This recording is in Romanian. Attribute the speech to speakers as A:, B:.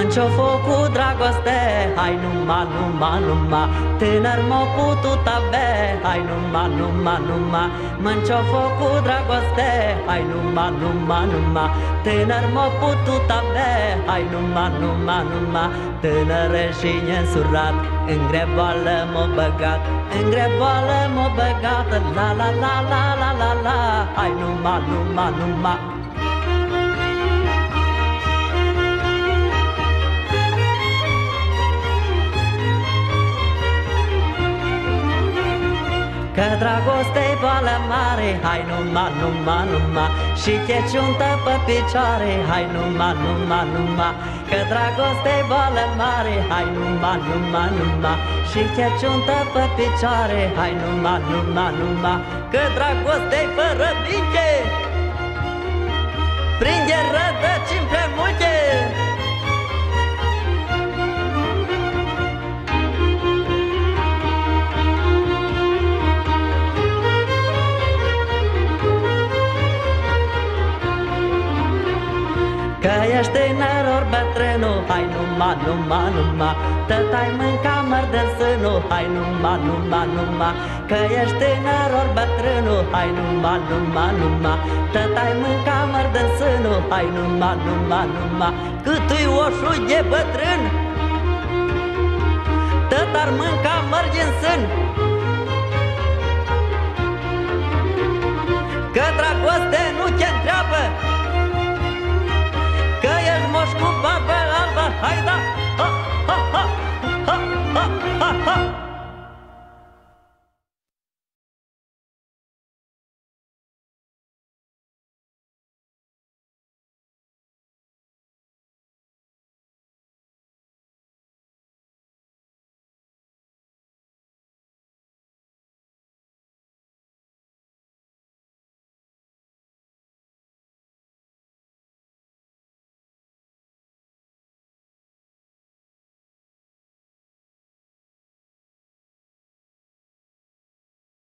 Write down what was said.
A: Mânci-o foc cu dragoste, hai numai, tânăr m-o putut avea, hai numai, mânci-o foc cu dragoste, hai numai, tânăr m-o putut avea, hai numai, tânăre și neînsurat, în greboală m-o băgat, în greboală m-o băgat, la la la la la la la, hai numai. Că dragoste-i boală mare, hai numai, și te ciuntă pe picioare, hai numai, că dragoste-i boală mare, hai numai, și te ciuntă pe picioare, hai numai, că dragoste-i fără vinche, prinde rădăcini prea multe. Că ești tânăr ori bătrânul, hai numai, tătai mânca măr de sânul, hai numai, că ești tânăr ori bătrânul, hai numai, tătai mânca măr de sânul, hai numai, cât-i oșul de bătrân, tătar mânca măr din sân.